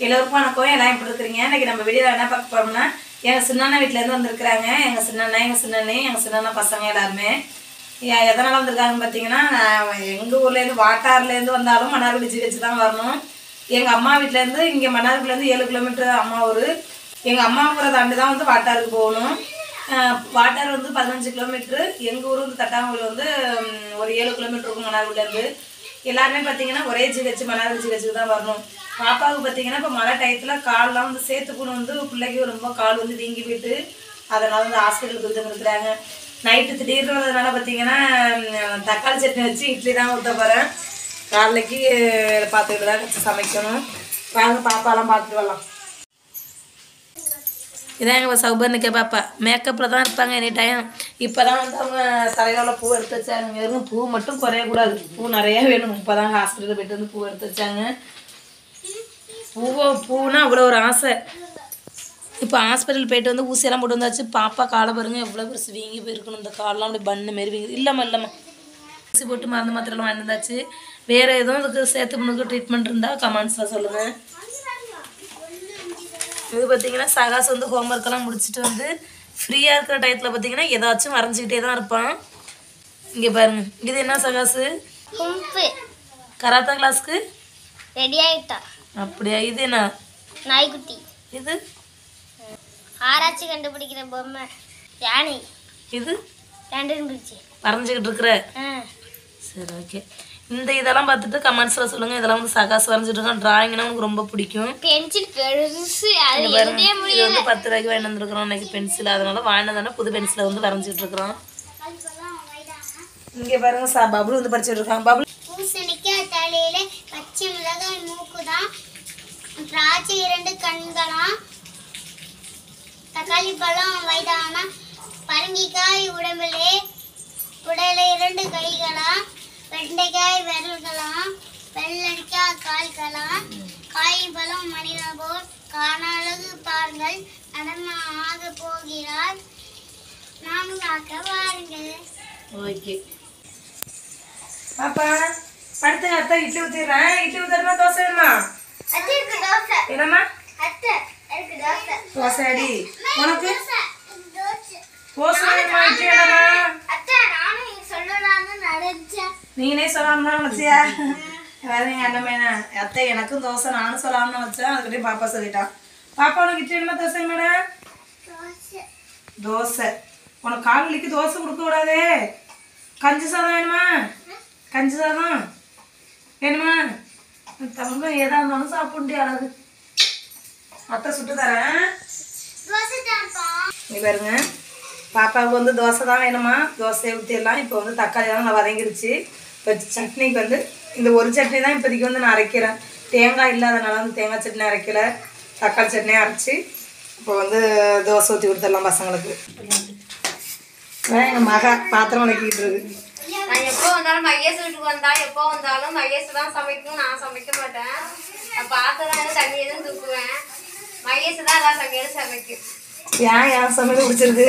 எல்லோருக்கும் வணக்கம். எல்லாம் எப்படி இருக்கிறீங்க? இன்றைக்கி நம்ம வெளியில் என்ன பார்க்க போகிறோம்னா, எங்கள் சின்னண்ணா வீட்டிலேருந்து வந்திருக்கிறாங்க. எங்கள் சின்னண்ணே எங்கள் சின்னண்ணா பசங்க எல்லாருமே எதனால் வந்திருக்காங்கன்னு பார்த்தீங்கன்னா, எங்கள் ஊர்லேருந்து வாட்டார்லேருந்து வந்தாலும் மன்னார்குடி ஜிஹெச் தான் வரணும். எங்கள் அம்மா வீட்டிலேருந்து இங்கே மன்னார்குடிலேருந்து 7 கிலோமீட்டர் அம்மா ஊர். எங்கள் அம்மா ஊரை தாண்டி தான் வந்து வாட்டாருக்கு போகணும். வாட்டார் வந்து 15 கிலோமீட்ரு. எங்கள் ஊர் வந்து தட்டாங்குடி வந்து ஒரு 7 கிலோமீட்டர் இருக்கும் மன்னார்குடிலேருந்து. எல்லாருமே பார்த்தீங்கன்னா ஒரே ஜிஹெச் மன்னார்குடி ஜிஹெச்சுக்கு தான் வரணும். பாப்பாவுக்கு பார்த்தீங்கன்னா இப்போ மழை டயத்தில் கால்லாம் வந்து சேர்த்துக்கணும் வந்து பிள்ளைக்கு ரொம்ப கால் வந்து வீங்கி போயிட்டு அதனால் வந்து ஹாஸ்பிட்டலுக்கு கொடுத்து இருக்கிறாங்க. நைட்டு திடீர்னு வந்ததுனால பார்த்தீங்கன்னா தக்காளி சட்னி வச்சு இட்லி தான் ஊற்ற போகிறேன். காலைக்கு பார்த்துக்கிட்டு தான் சமைக்கணும். வாங்க பாப்பாலாம் பார்த்துட்டு வரலாம். இதான் எங்கள் சௌபர்ணிக்க பாப்பா மேக்கப்பில் தான் இருப்பாங்க எனி டைம். இப்போ தான் வந்து அவங்க தலையில் பூ எடுத்து வச்சாங்க. வெறும் பூ மட்டும் குறையக்கூடாது, பூ நிறையா வேணும். இப்போ தான் ஹாஸ்பிட்டலில் போய்ட்டு வந்து பூ எடுத்து வச்சாங்க. பூனா அவ்வளோ ஒரு ஆசை. இப்போ ஹாஸ்பிட்டல் போய்ட்டு வந்து ஊசியெல்லாம் போட்டு வந்தாச்சு. பாப்பா காலை பாருங்க எவ்வளோ பெருசு வீங்கி போயிருக்கணும். இந்த காலெலாம் அப்படி பண்ணு மாரி வீங்கி இல்லைம்மா ஊசி போட்டு மருந்து மாத்திரைலாம் வாங்கி வந்தாச்சு. வேறு எதுவும் இதுக்கு சேர்த்து முன்னுக்கு ட்ரீட்மெண்ட் இருந்தால் கமெண்ட்ஸில் சொல்லுங்கள். இது பார்த்திங்கன்னா சகாஸ் வந்து ஹோம்ஒர்க்கெல்லாம் முடிச்சுட்டு வந்து ஃப்ரீயாக இருக்கிற டயத்தில் பார்த்திங்கன்னா ஏதாச்சும் வரைஞ்சிக்கிட்டே தான் இருப்பான். இங்கே பாருங்கள், இது என்ன சகாசு? கராத்தா கிளாஸ்க்கு ரெடி ஆகிட்டா. அப்படியா? இது என்ன? நாய்க்குட்டி. இது ஆராய்ச்சி கண்டுபிடிக்கிற பொம்மை யானை. இது கண்டுபிடிச்சி வரைஞ்சிக்கிட்டு இருக்கிற. சரி, ஓகே. இந்த இதெல்லாம் பார்த்துட்டு கமெண்ட்ஸில் சொல்லுங்கள். இதெல்லாம் வந்து சகாஸ் வரைஞ்சிட்டு இருக்கான். ட்ராயிங்னா எனக்கு ரொம்ப பிடிக்கும். பென்சில் பெருசு இது வந்து 10 ரூபாய்க்கு வாங்கி வந்துருக்குறோம் இன்றைக்கி பென்சில். அதனால வாங்கினதானே புது பென்சிலை வந்து வரைஞ்சிட்டு இருக்கிறோம். இங்கே பாருங்க பபுள் வந்து படிச்சுட்டு இருக்கான். பபுள் பூசணிக்காய் தலையில பச்சை மிளகாய் மூக்குதான், திராட்சை 2 கண்களாம், தக்காளி பழம் வயதான, பரங்கிக்காய் உடம்புல 2 கைகளாம், வெண்டைக்காய் விரல்களாம், வெள்ளரிக்காய் கால்களாம், காய் பழம் மனித போல் காணாழகு பாருங்கள், நடன ஆக போகிறார், நானும் ஆக்க வாருங்கள். ஓகே பாப்பா படுத்து. அத்தை இட்லி ஊற்றிடுறேன். இட்லி ஊற்றுறமா தோசை வேணுமா? என்னம்மா? தோசை அடி. உனக்கு தோசை வேணுமா இட்லி வேணுமா? நீனே சொல்லாம வச்சியா? வேற எங்கள் அண்ணன் அத்தை எனக்கும் தோசை நானும் சொல்லாமல் வச்சேன். அதுக்கிட்டே பாப்பா சொல்லிட்டான். பாப்பா உனக்கு இட்லி வேணுமா தோசை வேணுமாடா? தோசை. உனக்கு கால் வலிக்கு தோசை கொடுக்க கூடாதே. கஞ்சி சாதம் வேணுமா? கஞ்சி சாதம் வேணுமா? தங்கம் ஏதா இருந்தாலும் சாப்பிட்டு அழகு. அத்தை சுட்டு தரேன். நீ பாருங்க, பாப்பாவுக்கு வந்து தோசை தான் வேணுமா? தோசையை ஊற்றிடலாம். இப்போ வந்து தக்காளியெல்லாம் நல்லா வதங்கிடுச்சு. இப்போ சட்னிக்கு வந்து இந்த ஒரு சட்னி தான் இப்போதைக்கு வந்து நான் அரைக்கிறேன். தேங்காய் இல்லாதனால வந்து தேங்காய் சட்னி அரைக்கலை, தக்காளி சட்னியை அரைச்சி இப்போ வந்து தோசை ஊற்றி கொடுத்துடலாம் பசங்களுக்கு. எங்கள் மக பாத்திரம் வதக்கிட்டு இருக்கு. நான் எப்போ வந்தாலும் மகேஷ் வீட்டுக்கு எப்போ வந்தாலும் மகேஷ் தான் சமைக்கணும், நான் சமைக்க மாட்டேன். நான் பாத்திரம் தண்ணி எதுவும் தூக்குவேன். மகேஷ் தான் எல்லாம் சமையலும் சமைக்கும். ஏன் சமையல் பிடிச்சிருக்கு?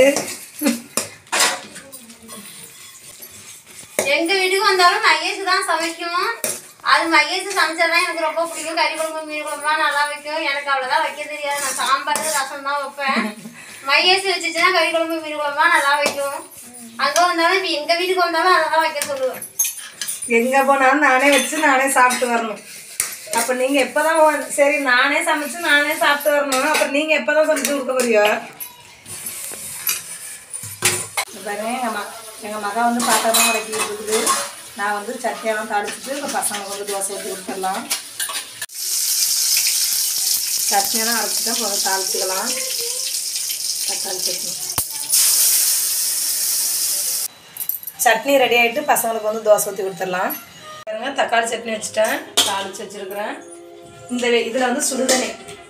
எங்க வீட்டுக்கு வந்தாலும் மகேஷ் தான் சமைக்கும். அது மகேஷ் சமைச்சதான் எனக்கு ரொம்ப பிடிக்கும். கறி குழம்பு மீன் குழம்புலாம் நல்லா வைக்கும். எனக்கு அவ்வளோதான் வைக்க தெரியாது. நான் சாம்பார் ரசம் தான் வைப்பேன். மகேஷ் வச்சுச்சுன்னா கறி குழம்பு மீன் குழம்புலாம் நல்லா வைக்கும். அங்கே வந்தாலும் இப்போ எங்கள் வீட்டுக்கு வந்தாலும் அதெல்லாம் வைக்க சொல்லுவேன். எங்கே போனாலும் நானே வச்சு நானே சாப்பிட்டு வரணும். அப்போ நீங்கள் எப்போ தான் சரி நானே சமைச்சு நானே சாப்பிட்டு வரணும். அப்புறம் நீங்கள் எப்போ தான் சமைச்சு கொடுக்க போறியோ? பாருங்க எங்கள் மகன் வந்து பாத்திரமாக உடைக்கிட்டு இருக்குது. நான் வந்து சட்னியெல்லாம் தாளிச்சிட்டு இப்போ பசங்களுக்கு வந்து தோசை ஊற்றி கொடுத்துடலாம். சட்னியெல்லாம் அரைச்சிட்டு கொஞ்சம் தாளிச்சிக்கலாம். தக்காளி சட்னி ரெடி ஆகிட்டு பசங்களுக்கு வந்து தோசை ஊற்றி கொடுத்துடலாம். பாருங்க தக்காளி சட்னி வச்சுட்டேன், தாளித்து வச்சுருக்கிறேன். இந்த இதில் வந்து சுடுதண்ணி.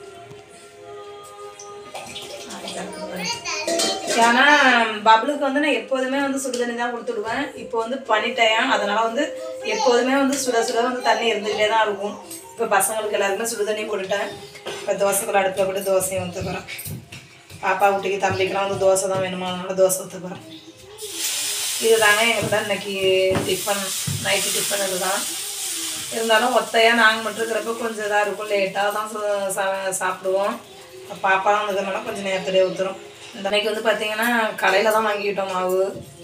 ஏன்னா பபுளுக்கு வந்து நான் எப்போதுமே வந்து சுடுதண்ணி தான் கொடுத்துடுவேன். இப்போ வந்து பண்ணிட்டேன், அதனால் வந்து எப்போதுமே வந்து சுட வந்து தண்ணி இருந்துகிட்டே தான் இருக்கும். இப்போ பசங்களுக்கு எல்லாருக்குமே சுடுதண்ணி போட்டுட்டேன். இப்போ தோசைக்குள்ள அடுப்பில் போட்டு தோசையை ஊற்றுக்கிறேன். பாப்பா குட்டிக்கு தம்பிக்கெலாம் வந்து தோசை தான் வேணுமா, அதனால தோசை ஊற்றுக்கிறேன். இதுதாங்க எங்களுக்கு தான் இன்றைக்கி டிஃபன், நைட்டு டிஃபன் இதுதான். இருந்தாலும் ஒத்தையாக நாங்கள் மட்டும் இருக்கிறப்ப கொஞ்சம் இதாக இருக்கும், லேட்டாக தான் சாப்பிடுவோம். பாப்பாலாம் வந்ததுனால கொஞ்சம் நேரத்துலேயே ஊற்றுறோம். இந்த அன்னைக்கு வந்து பார்த்திங்கன்னா கடையில் தான் வாங்கிக்கிட்டோம் மாவு.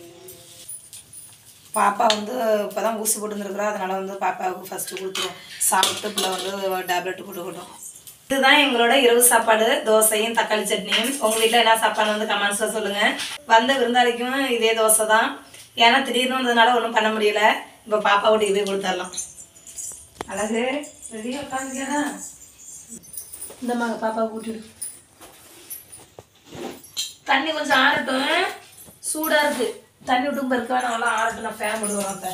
பாப்பா வந்து இப்போ தான் ஊசி போட்டுருந்துருக்குறா, அதனால் வந்து பாப்பாவுக்கு ஃபஸ்ட்டு கொடுத்துருவோம். சாப்பிட்டு பிள்ளை வந்து டேப்லெட்டு போட்டுக்கிட்டோம். இதுதான் எங்களோட இரவு சாப்பாடு, தோசையும் தக்காளி சட்னியும். உங்கள் வீட்டில் என்ன சாப்பாடு வந்து கமெண்ட்ஸில் சொல்லுங்கள். வந்த விருந்தாளிக்கும் இதே தோசை தான், ஏன்னா திடீர்னு வந்ததுனால ஒன்றும் பண்ண முடியல. இப்போ பாப்பா வீட்டுக்கு போய் கொடுத்துடலாம். அழகு ரெடியாக உட்காந்துக்கா, இந்த மாதிரி பாப்பா கூட்டிடு. தண்ணி கொஞ்சம் ஆறட்டும், சூடாக இருக்குது. தண்ணி விட்டு இருக்க வேணாம், நல்லா ஆறட்டும். நான் ஃபேன் போடுவேன். அப்போ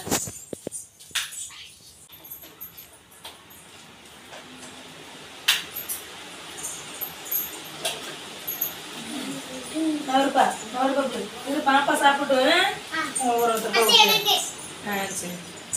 இது பாப்பா சாப்பிட்டு ஒருத்தர். சரி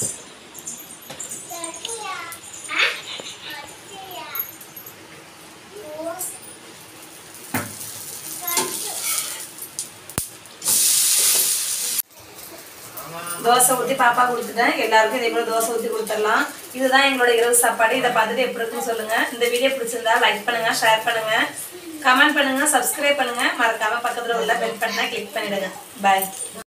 தோசை ஊற்றி பாப்பா கொடுத்துட்டேன். எல்லாருக்கும் இதே போல தோசை ஊற்றி கொடுத்துடலாம். இதுதான் எங்களோட இரவு சாப்பாடு. இதை பார்த்துட்டு எப்படி இருக்குன்னு சொல்லுங்கள். இந்த வீடியோ பிடிச்சிருந்தா லைக் பண்ணுங்கள், ஷேர் பண்ணுங்கள், கமெண்ட் பண்ணுங்கள், சப்ஸ்கிரைப் பண்ணுங்கள். மறக்காமல் பக்கத்தில் உள்ள பெல் பட்டனை கிளிக் பண்ணிவிடுங்க. பாய்.